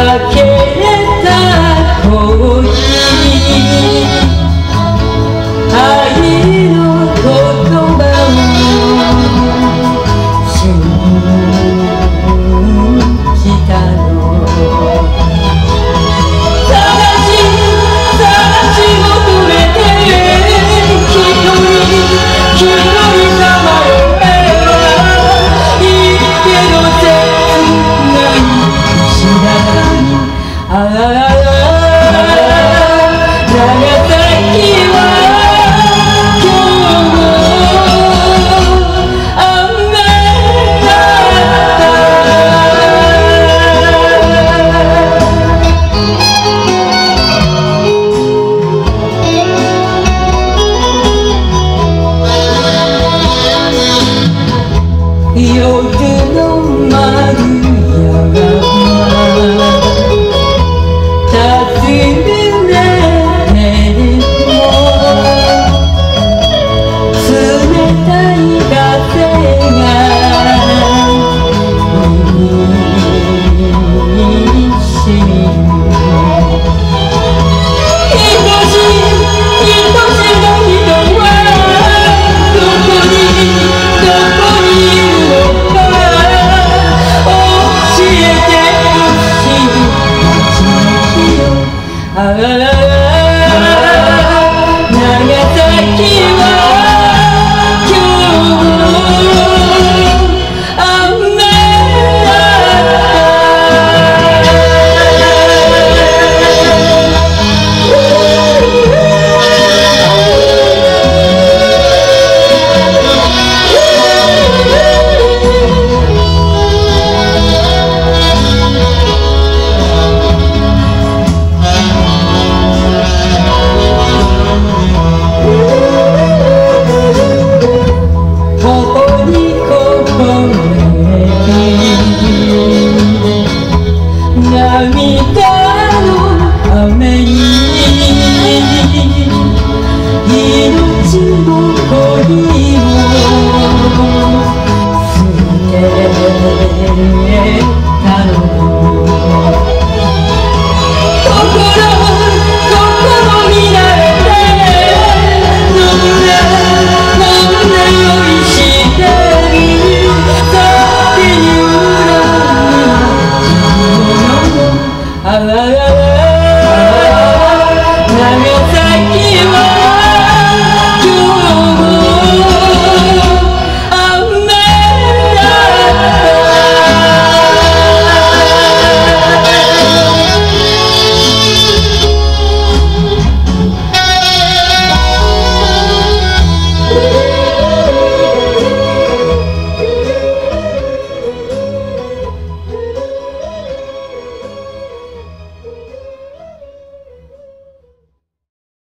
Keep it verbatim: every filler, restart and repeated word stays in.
けれた恋愛の言葉を信じたの探し探し求めて一人一人さまよえばいいけど切ない知らないあららら長崎は夜の丸山訪ねても冷たい風が耳にしみる愛しい愛しの人はどこにどこにいるのか教えてほしい街の日よあらら